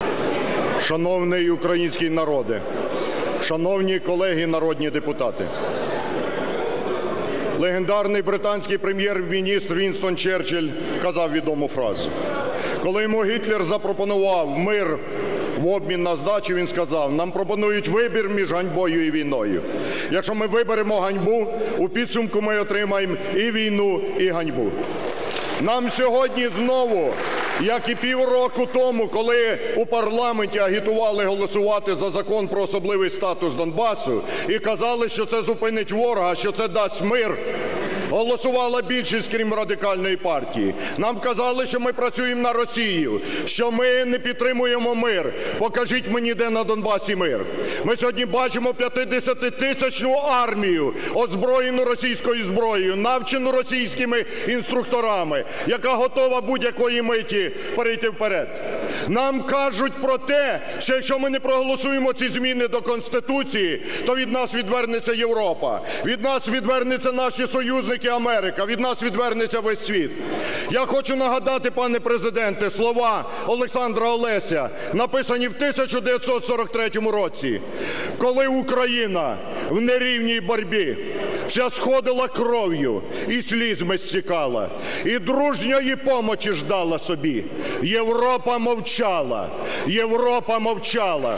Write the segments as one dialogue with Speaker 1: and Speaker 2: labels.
Speaker 1: Шановний український народе, шановні колеги народні депутати, легендарний британський прем'єр-міністр Вінстон Черчилль казав відому фразу. Коли йому Гітлер запропонував мир в обмін на здачу, він сказав: нам пропонують вибір між ганьбою і війною. Якщо ми виберемо ганьбу, у підсумку ми отримаємо і війну, і ганьбу. Нам сьогодні знову, як і півроку тому, коли у парламенті агітували голосувати за Закон про особливий статус Донбасу і казали, що це зупинить ворога, що це дасть мир, голосувала більшість, крім Радикальної партії. Нам казали, що ми працюємо на Росію, що ми не підтримуємо мир. Покажіть мені, де на Донбасі мир. Ми сьогодні бачимо 50-тисячну армію, озброєну російською зброєю, навчену російськими інструкторами, яка готова будь-якої миті перейти вперед. Нам кажуть про те, що якщо ми не проголосуємо ці зміни до Конституції, то від нас відвернеться Європа, від нас відвернуться наші союзники Америка, від нас відвернеться весь світ. Я хочу нагадати, пане президенте, слова Олександра Олеся, написані в 1943 році, коли Україна в нерівній боротьбі вся сходила кров'ю і слізьми стікала, і дружньої помочі ждала собі. Європа мовчала, Європа мовчала.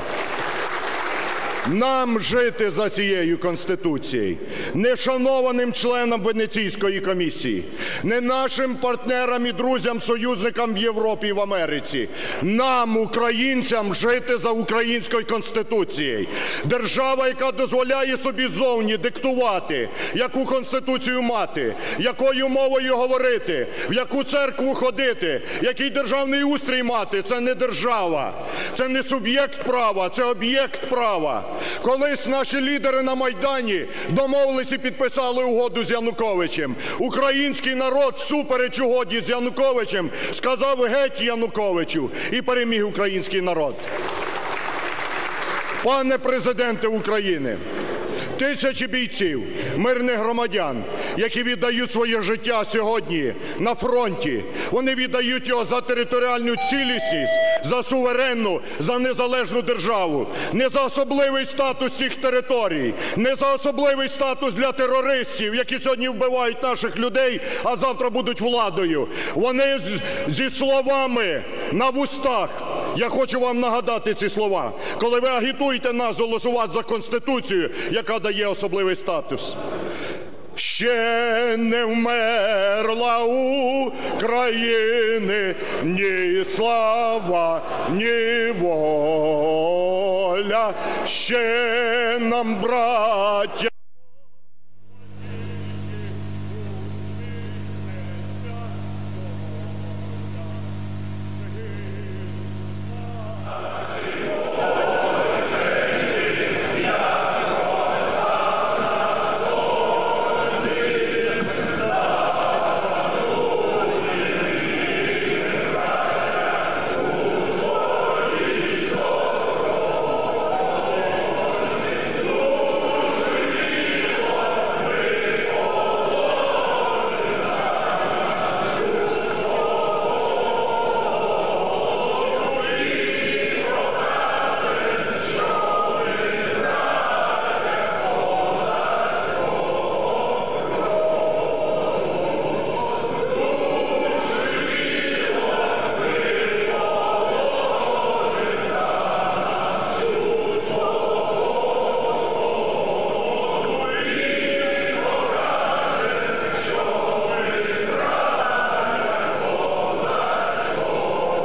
Speaker 1: Нам жити за цією Конституцією, не шанованим членам Венеційської комісії, не нашим партнерам і друзям, союзникам в Європі і в Америці. Нам, українцям, жити за українською Конституцією. Держава, яка дозволяє собі ззовні диктувати, яку Конституцію мати, якою мовою говорити, в яку церкву ходити, який державний устрій мати, це не держава, це не суб'єкт права, це об'єкт права. Колись наші лідери на Майдані домовились і підписали угоду з Януковичем. Український народ всупереч угоді з Януковичем сказав геть Януковичу і переміг український народ. Пане президенте України, тисячі бійців, мирних громадян, які віддають своє життя сьогодні на фронті, вони віддають його за територіальну цілісність, за суверенну, за незалежну державу, не за особливий статус цих територій, не за особливий статус для терористів, які сьогодні вбивають наших людей, а завтра будуть владою. Вони зі словами на вустах. Я хочу вам нагадати ці слова, коли ви агітуєте нас голосувати за Конституцію, яка дає особливий статус. Ще не вмерла України ні слава, ні воля, ще нам, браття,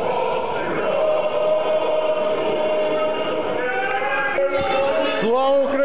Speaker 2: Слава Україні!